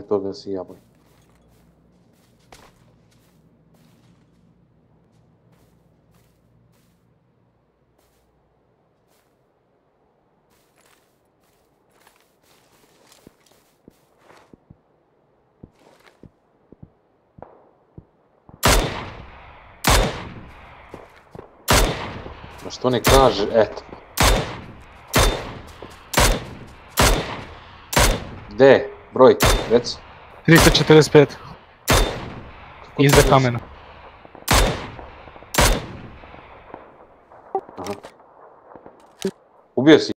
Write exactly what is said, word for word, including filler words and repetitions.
toga si ja bojim. Ma što ne kaže, eto. Gde? Broj, reci. tristo četrdeset pet. Iza kamena. Aha. Ubio si.